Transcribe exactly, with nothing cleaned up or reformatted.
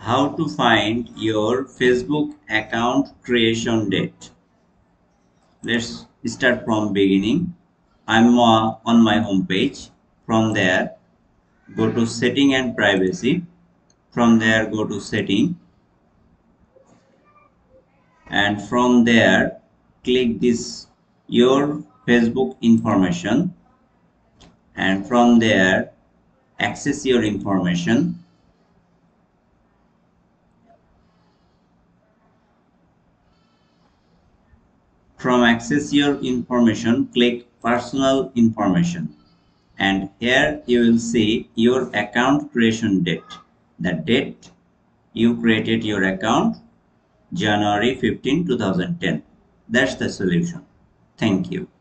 How to find your Facebook account creation date. Let's start from beginning. I'm uh, on my home page. From there, go to setting and privacy. From there, go to setting, and from there click this your Facebook information, and from there access your information. From access your information, click personal information, and here you will see your account creation date. The date you created your account, January fifteenth two thousand ten. That's the solution. Thank you.